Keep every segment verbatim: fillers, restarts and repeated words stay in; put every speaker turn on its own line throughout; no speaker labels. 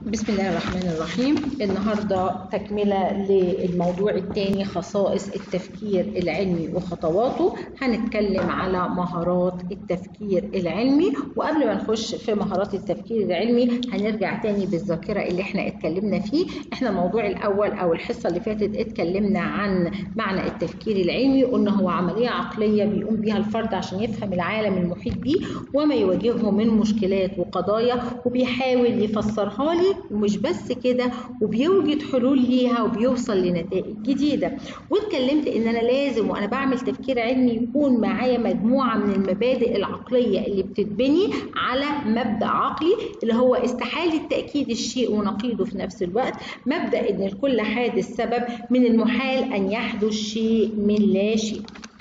بسم الله الرحمن الرحيم. النهارده تكمله للموضوع الثاني، خصائص التفكير العلمي وخطواته. هنتكلم على مهارات التفكير العلمي، وقبل ما نخش في مهارات التفكير العلمي هنرجع تاني بالذاكره اللي احنا اتكلمنا فيه. احنا الموضوع الاول او الحصه اللي فاتت اتكلمنا عن معنى التفكير العلمي، قلنا هو عمليه عقليه بيقوم بيها الفرد عشان يفهم العالم المحيط بيه وما يواجهه من مشكلات وقضايا، وبيحاول يفسرها لي، ومش بس كده، وبيوجد حلول ليها وبيوصل لنتائج جديدة. واتكلمت ان انا لازم وانا بعمل تفكير علمي يكون معايا مجموعة من المبادئ العقلية اللي بتتبني على مبدأ عقلي اللي هو استحالة تأكيد الشيء ونقيضه في نفس الوقت، مبدأ ان لكل حادث سبب، من المحال ان يحدث شيء من لا شيء.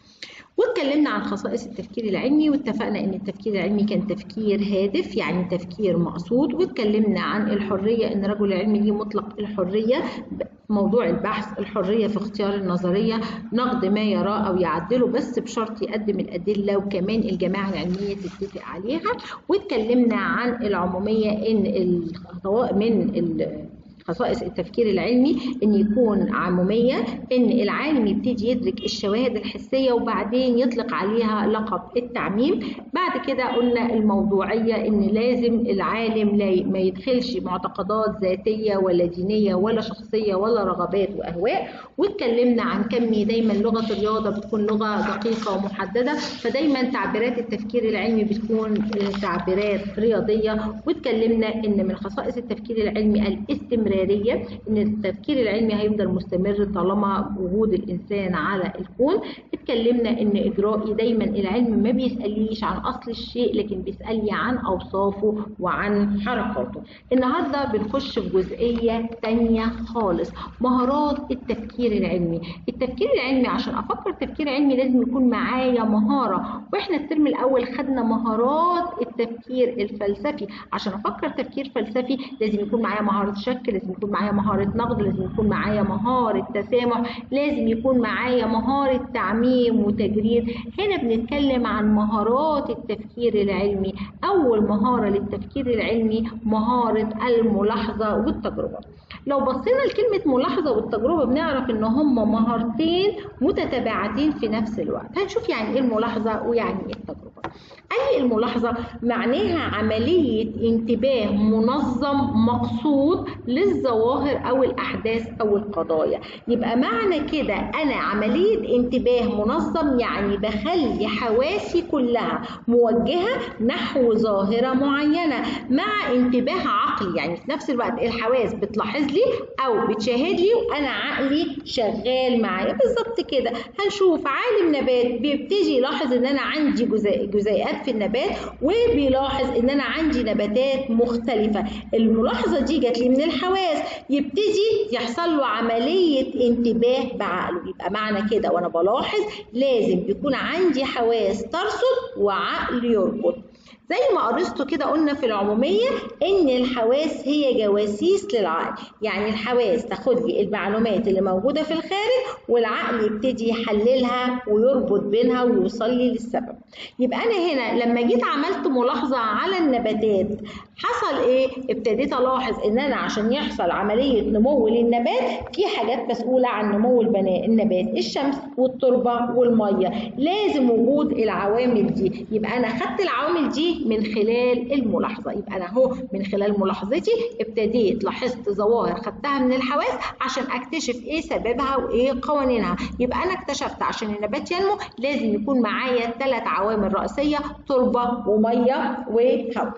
واتكلمنا عن خصائص التفكير العلمي، واتفقنا ان التفكير العلمي كان تفكير هادف يعني تفكير مقصود. واتكلمنا عن الحريه، ان الرجل العلمي ليه مطلق الحريه، موضوع البحث، الحريه في اختيار النظريه، نقد ما يراه او يعدله بس بشرط يقدم الادله، وكمان الجماعه العلميه تتفق عليها. واتكلمنا عن العموميه، ان الخطوات من خصائص التفكير العلمي ان يكون عموميه، ان العالم يبتدي يدرك الشواهد الحسيه وبعدين يطلق عليها لقب التعميم. بعد كده قلنا الموضوعيه، ان لازم العالم لا ما يدخلش معتقدات ذاتيه ولا دينيه ولا شخصيه ولا رغبات واهواء. واتكلمنا عن كمي، دايما لغه الرياضه بتكون لغه دقيقه ومحدده، فدايما تعبيرات التفكير العلمي بتكون تعبيرات رياضيه. واتكلمنا ان من خصائص التفكير العلمي الاستمراريه، ان التفكير العلمي هيفضل مستمر طالما وجود الانسان على الكون. اتكلمنا ان اجرائي، دايما العلم ما بيسالنيش عن اصل الشيء لكن بيسالني عن اوصافه وعن حركاته. النهارده بنخش في جزئيه ثانيه خالص، مهارات التفكير العلمي. التفكير العلمي عشان افكر تفكير علمي لازم يكون معايا مهاره، واحنا الترم الاول خدنا مهارات التفكير الفلسفي. عشان افكر تفكير فلسفي لازم يكون معايا مهاره شك، لازم يكون معايا مهارة نقد، لازم يكون معايا مهارة تسامح، لازم يكون معايا مهارة تعميم وتجريد. هنا بنتكلم عن مهارات التفكير العلمي. أول مهارة للتفكير العلمي مهارة الملاحظة والتجربة. لو بصينا لكلمة ملاحظة والتجربة بنعرف إن هما مهارتين متتابعتين في نفس الوقت. هنشوف يعني إيه الملاحظة ويعني إيه التجربة. أي الملاحظة معناها عملية انتباه منظم مقصود للظواهر أو الأحداث أو القضايا. يبقى معنى كده أنا عملية انتباه منظم يعني بخلي حواسي كلها موجهة نحو ظاهرة معينة مع انتباه عقلي، يعني في نفس الوقت الحواس بتلاحظ لي أو بتشاهد لي وأنا عقلي شغال معايا بالظبط كده. هنشوف عالم نبات بيبتدي يلاحظ إن أنا عندي جزيئات في النبات، وبيلاحظ إن أنا عندي نباتات مختلفة. الملاحظة دي جات لي من الحواس، يبتدي يحصل له عملية انتباه بعقله. يبقى معنى كده وأنا بلاحظ لازم يكون عندي حواس ترصد وعقل يربط. زي ما أرسطو كده قلنا في العمومية إن الحواس هي جواسيس للعقل، يعني الحواس تاخد لي المعلومات اللي موجودة في الخارج والعقل يبتدي يحللها ويربط بينها ويوصل لي للسبب. يبقى أنا هنا لما جيت عملت ملاحظة على النباتات حصل إيه؟ ابتديت ألاحظ إن أنا عشان يحصل عملية نمو للنبات في حاجات مسؤولة عن نمو النبات، الشمس والتربة والمية، لازم وجود العوامل دي. يبقى أنا خدت العوامل دي من خلال الملاحظة. يبقى أنا أهو من خلال ملاحظتي ابتديت لاحظت ظواهر خدتها من الحواس عشان أكتشف إيه سببها وإيه قوانينها. يبقى أنا اكتشفت عشان النبات ينمو لازم يكون معايا ثلاث عوامل رئيسية، تربة ومية وهواء.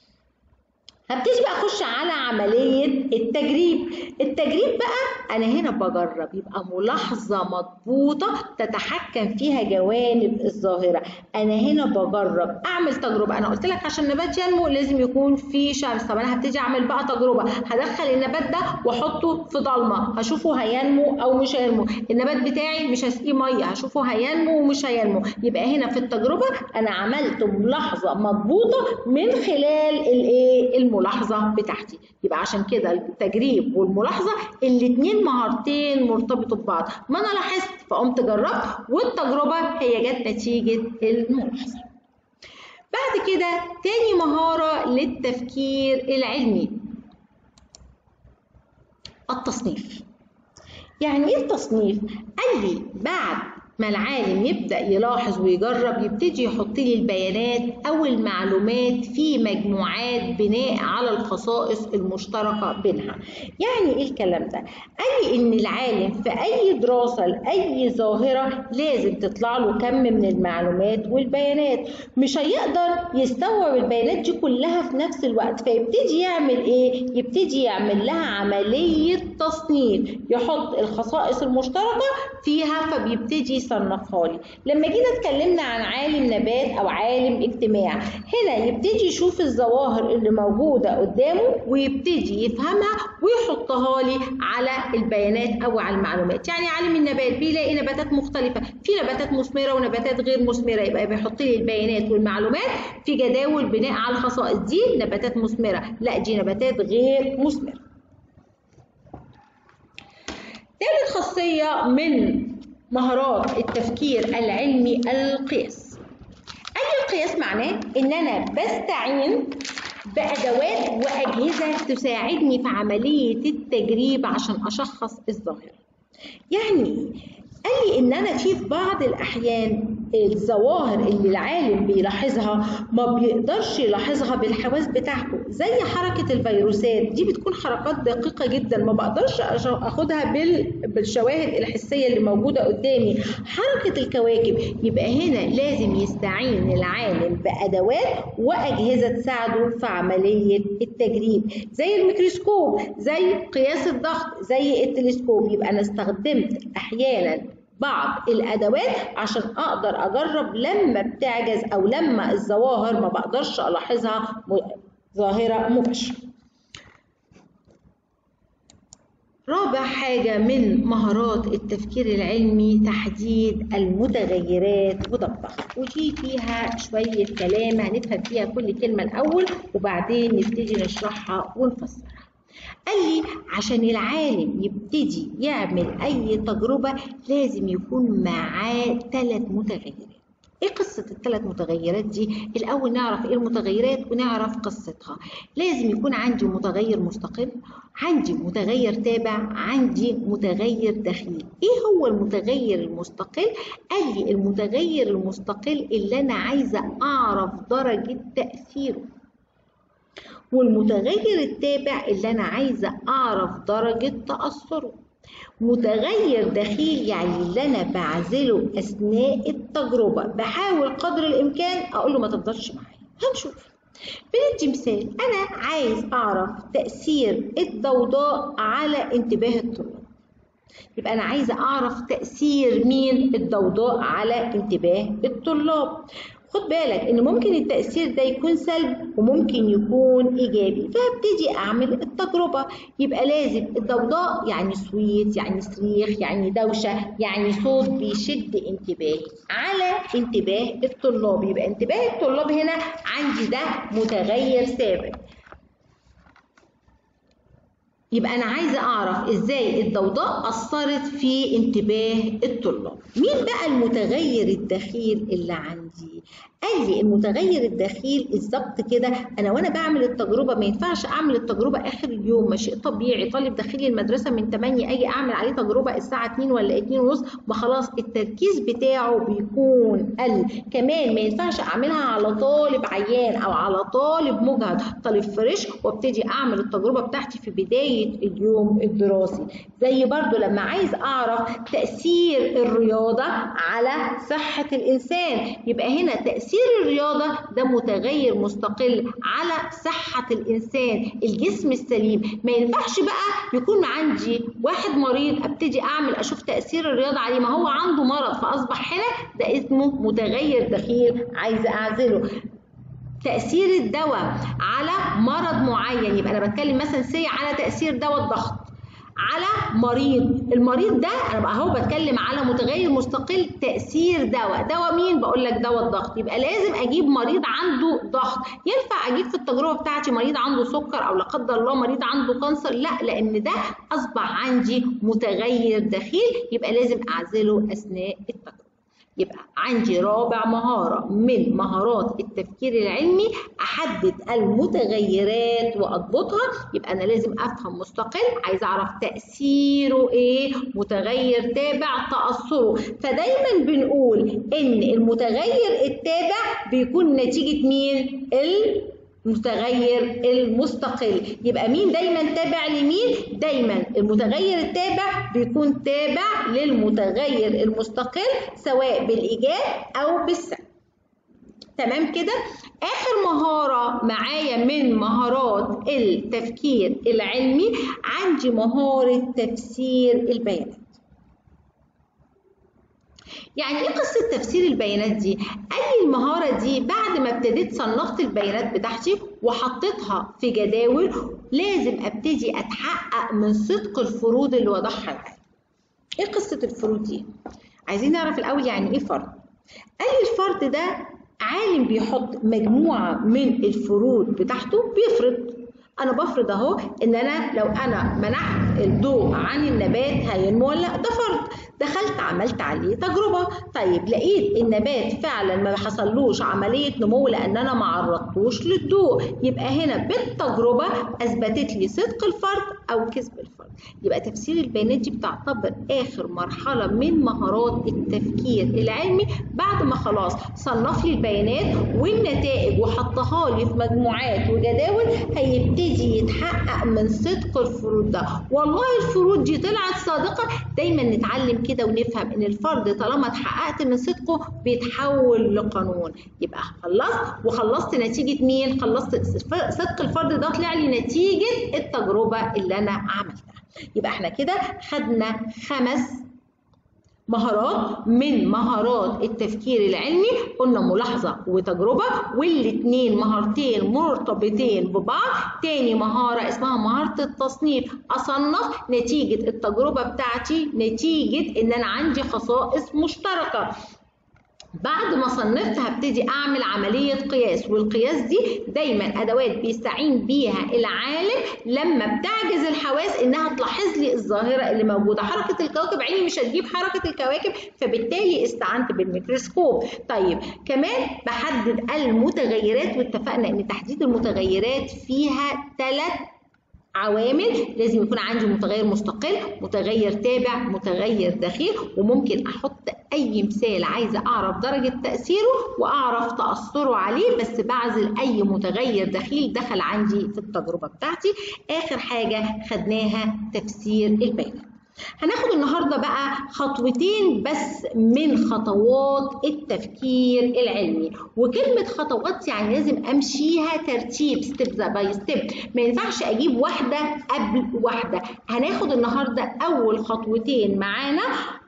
هبتدي بقى اخش على عمليه التجريب. التجريب بقى انا هنا بجرب، يبقى ملاحظه مضبوطه تتحكم فيها جوانب الظاهره. انا هنا بجرب اعمل تجربه. انا قلت لك عشان النبات ينمو لازم يكون في شمس، طب انا هبتدي اعمل بقى تجربه، هدخل النبات ده واحطه في ضلمه هشوفه هينمو او مش هينمو. النبات بتاعي مش هسقيه ميه هشوفه هينمو ومش هينمو. يبقى هنا في التجربه انا عملت ملاحظه مضبوطه من خلال الايه الملاحظه بتاعتي. يبقى عشان كده التجريب والملاحظه الاثنين مهارتين مرتبطوا ببعض. ما انا لاحظت فقمت جربت، والتجربه هي جت نتيجه الملاحظه. بعد كده تاني مهاره للتفكير العلمي التصنيف. يعني ايه التصنيف؟ قال لي بعد ما العالم يبدأ يلاحظ ويجرب يبتدي يحط لي البيانات أو المعلومات في مجموعات بناء على الخصائص المشتركة بينها. يعني إيه الكلام ده؟ قال لي إن العالم في أي دراسة لأي ظاهرة لازم تطلع له كم من المعلومات والبيانات، مش هيقدر يستوعب البيانات دي كلها في نفس الوقت، فيبتدي يعمل إيه؟ يبتدي يعمل لها عملية تصنيف، يحط الخصائص المشتركة فيها فبيبتدي يصنفها لي. لما جينا اتكلمنا عن عالم نبات او عالم اجتماع، هنا يبتدي يشوف الظواهر اللي موجوده قدامه ويبتدي يفهمها ويحطها لي على البيانات او على المعلومات. يعني عالم النبات بيلاقي نباتات مختلفه، في نباتات مثمره ونباتات غير مثمره، يبقى بيحط لي البيانات والمعلومات في جداول بناء على الخصائص. دي نباتات مثمره، لا دي نباتات غير مثمره. ثالث خاصيه من مهارات التفكير العلمي القياس. أي القياس معناه إن أنا بستعين بأدوات وأجهزة تساعدني في عملية التجريب عشان أشخص الظاهرة. يعني قال لي إن أنا في بعض الأحيان الظواهر اللي العالم بيلاحظها ما بيقدرش يلاحظها بالحواس بتاعته، زي حركة الفيروسات، دي بتكون حركات دقيقة جدا ما بقدرش أخدها بالشواهد الحسية اللي موجودة قدامي. حركة الكواكب، يبقى هنا لازم يستعين العالم بأدوات وأجهزة تساعده في عملية التجريب، زي الميكروسكوب، زي قياس الضغط، زي التلسكوب. يبقى أنا استخدمت أحيانا بعض الأدوات عشان أقدر أجرب لما بتعجز أو لما الظواهر ما بقدرش ألاحظها ظاهرة مباشرة. رابع حاجة من مهارات التفكير العلمي تحديد المتغيرات وضبطها، ودي فيها شوية كلام هنفهم فيها كل كلمة الأول وبعدين نبتدي نشرحها ونفسرها. قال لي عشان العالم يبتدي يعمل أي تجربة لازم يكون معاه ثلاث متغيرات. ايه قصة الثلاث متغيرات دي؟ الأول نعرف ايه المتغيرات ونعرف قصتها. لازم يكون عندي متغير مستقل، عندي متغير تابع، عندي متغير دخيل. ايه هو المتغير المستقل؟ قال لي المتغير المستقل اللي أنا عايزة أعرف درجة تأثيره، والمتغير التابع اللي أنا عايزة أعرف درجة تأثره. متغير دخيل يعني اللي أنا بعزله أثناء التجربة، بحاول قدر الإمكان أقول له ما تفضلش معايا. هنشوف. بندي مثال، أنا عايز أعرف تأثير الضوضاء على انتباه الطلاب. يبقى أنا عايزة أعرف تأثير مين؟ الضوضاء على انتباه الطلاب. خد بالك ان ممكن التأثير ده يكون سلبي وممكن يكون ايجابي، فابتدي اعمل التجربة. يبقى لازم الضوضاء يعني صويت، يعني صريخ، يعني دوشة، يعني صوت بيشد انتباهي على انتباه الطلاب. يبقى انتباه الطلاب هنا عندي ده متغير ثابت. يبقى أنا عايزة أعرف إزاي الضوضاء أثرت في انتباه الطلاب. مين بقى المتغير الدخيل اللي عندي؟ قال لي المتغير الدخيل بالظبط كده، أنا وأنا بعمل التجربة ما ينفعش أعمل التجربة آخر اليوم، ما شيء طبيعي. طالب داخل لي المدرسة من ثمانية أجي أعمل عليه تجربة الساعة اتنين ولا اتنين ونص، ما خلاص التركيز بتاعه بيكون قل. كمان ما ينفعش أعملها على طالب عيان أو على طالب مجهد، طالب فريش، وابتدي أعمل التجربة بتاعتي في بداية اليوم الدراسي. زي برضو لما عايز أعرف تأثير الرياضة على صحة الإنسان، يبقى هنا تأثير الرياضة ده متغير مستقل على صحة الإنسان، الجسم السليم. ما ينفعش بقى يكون عندي واحد مريض أبتدي أعمل أشوف تأثير الرياضة عليه، ما هو عنده مرض، فأصبح هنا ده اسمه متغير دخيل عايزة أعزله. تأثير الدواء على مرض معين، يبقى أنا بتكلم مثلا سي على تأثير دواء الضغط على مريض، المريض ده أنا بقى هو بتكلم على متغير مستقل تأثير دواء. دواء مين؟ بقول لك دواء الضغط. يبقى لازم أجيب مريض عنده ضغط. ينفع أجيب في التجربة بتاعتي مريض عنده سكر أو لا قدر الله مريض عنده كانسر؟ لا، لأن ده أصبح عندي متغير دخيل، يبقى لازم أعزله أثناء التجربة. يبقى عندي رابع مهارة من مهارات التفكير العلمي، أحدد المتغيرات وأضبطها. يبقى أنا لازم أفهم مستقل، عايز أعرف تأثيره إيه، متغير تابع تأثره. فدايما بنقول إن المتغير التابع بيكون نتيجة مين؟ المتغير المستقل. يبقى مين دايما تابع لمين؟ دايما المتغير التابع بيكون تابع للمتغير المستقل سواء بالإيجاب أو بالسلب. تمام كده؟ آخر مهارة معايا من مهارات التفكير العلمي عندي مهارة تفسير البيانات. يعني ايه قصة تفسير البيانات دي؟ قال لي المهارة دي بعد ما ابتديت صنفت البيانات بتاعتي وحطيتها في جداول، لازم ابتدي اتحقق من صدق الفروض اللي وضعها العالم. ايه قصة الفروض دي؟ عايزين نعرف الاول يعني ايه فرض. قال لي الفرض ده عالم بيحط مجموعة من الفروض بتاعته بيفرض. انا بفرض اهو ان انا لو انا منعت الضوء عن النبات هينمو ولا لا، ده فرض. دخلت عملت عليه تجربه، طيب لقيت النبات فعلا ما حصلوش عمليه نمو لان انا ما عرضتوش للضوء، يبقى هنا بالتجربه اثبتت لي صدق الفرض او كذب الفرض. يبقى تفسير البيانات دي بتعتبر اخر مرحله من مهارات التفكير العلمي. بعد ما خلاص صنف لي البيانات والنتائج وحطها لي في مجموعات وجداول، هيبتدي يتحقق من صدق الفروض ده. والله الفروض دي طلعت صادقه. دايما نتعلم كده ونفهم ان الفرض طالما اتحققت من صدقه بيتحول لقانون. يبقى خلصت وخلصت نتيجه مين؟ خلصت صدق الفرض ده طلع لي نتيجه التجربه اللي انا عملتها. يبقى احنا كده خدنا خمس مهارات من مهارات التفكير العلمي. قلنا ملاحظة وتجربة، والاتنين مهارتين مرتبطين ببعض. تاني مهارة اسمها مهارة التصنيف، أصنف نتيجة التجربة بتاعتي، نتيجة إن أنا عندي خصائص مشتركة. بعد ما صنفت هبتدي اعمل عمليه قياس، والقياس دي دايما ادوات بيستعين بيها العالم لما بتعجز الحواس انها تلاحظ لي الظاهره اللي موجوده. حركه الكواكب عيني مش هتجيب حركه الكواكب، فبالتالي استعنت بالميكروسكوب. طيب كمان بحدد المتغيرات، واتفقنا ان تحديد المتغيرات فيها ثلاث عوامل. لازم يكون عندي متغير مستقل، متغير تابع، متغير دخيل. وممكن احط اي مثال عايزه اعرف درجه تاثيره واعرف تاثره عليه، بس بعزل اي متغير دخيل دخل عندي في التجربه بتاعتي. اخر حاجه خدناها تفسير البيانات. هناخد النهارده بقى خطوتين بس من خطوات التفكير العلمي. وكلمه خطوات يعني لازم امشيها ترتيب، ستيب باي ستيب، ما ينفعش اجيب واحده قبل واحده. هناخد النهارده اول خطوتين معانا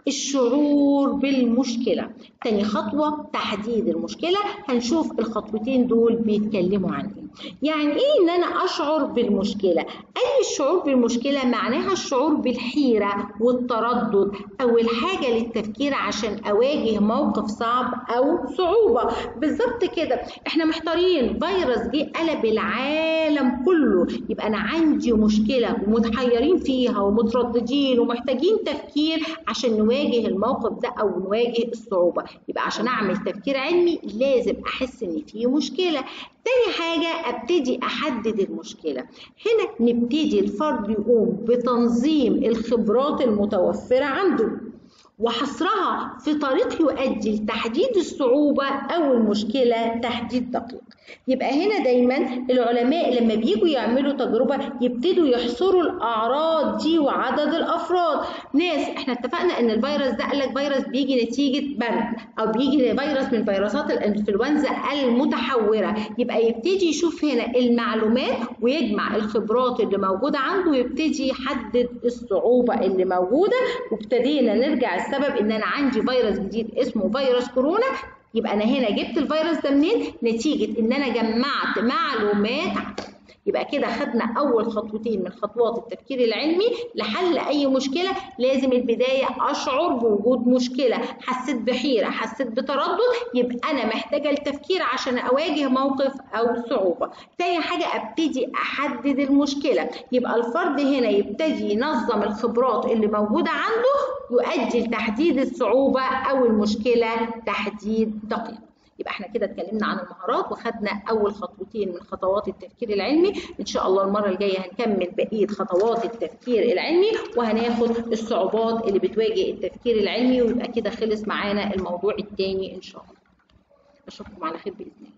الشعور بالمشكله، تاني خطوه تحديد المشكله. هنشوف الخطوتين دول بيتكلموا عن ايه. يعني ايه ان انا اشعر بالمشكله؟ اي الشعور بالمشكله معناها الشعور بالحيره والتردد، اول حاجه للتفكير عشان اواجه موقف صعب او صعوبه. بالظبط كده، احنا محتارين، فيروس جه قلب العالم كله، يبقى انا عندي مشكله ومتحيرين فيها ومترددين ومحتاجين تفكير عشان نواجه الموقف ده او نواجه الصعوبه. يبقى عشان اعمل تفكير علمي لازم احس ان في مشكله. تاني حاجة ابتدي احدد المشكلة. هنا نبتدي الفرد يقوم بتنظيم الخبرات المتوفرة عنده وحصرها في طريق يؤدي لتحديد الصعوبة أو المشكلة تحديد دقيق. يبقى هنا دايما العلماء لما بييجوا يعملوا تجربة يبتدوا يحصروا الأعراض دي وعدد الأفراد. ناس احنا اتفقنا ان الفيروس ده قال لك فيروس بيجي نتيجة برد أو بيجي فيروس من فيروسات الإنفلونزا المتحورة، يبقى يبتدي يشوف هنا المعلومات ويجمع الخبرات اللي موجودة عنده ويبتدي يحدد الصعوبة اللي موجودة. وابتدينا نرجع السبب ان انا عندي فيروس جديد اسمه فيروس كورونا. يبقى انا هنا جبت الفيروس ده منين؟ نتيجه ان انا جمعت معلومات. يبقى كده خدنا اول خطوتين من خطوات التفكير العلمي لحل اي مشكله. لازم البدايه اشعر بوجود مشكله، حسيت بحيره، حسيت بتردد، يبقى انا محتاجه التفكير عشان اواجه موقف او صعوبه. تاني حاجه ابتدي احدد المشكله، يبقى الفرد هنا يبتدي ينظم الخبرات اللي موجوده عنده يؤدي لتحديد الصعوبه او المشكله تحديد دقيق. يبقى احنا كده اتكلمنا عن المهارات وخدنا اول خطوتين من خطوات التفكير العلمي. ان شاء الله المره الجايه هنكمل بقيه خطوات التفكير العلمي وهناخد الصعوبات اللي بتواجه التفكير العلمي، ويبقى كده خلص معانا الموضوع الثاني ان شاء الله. اشوفكم على خير باذن الله.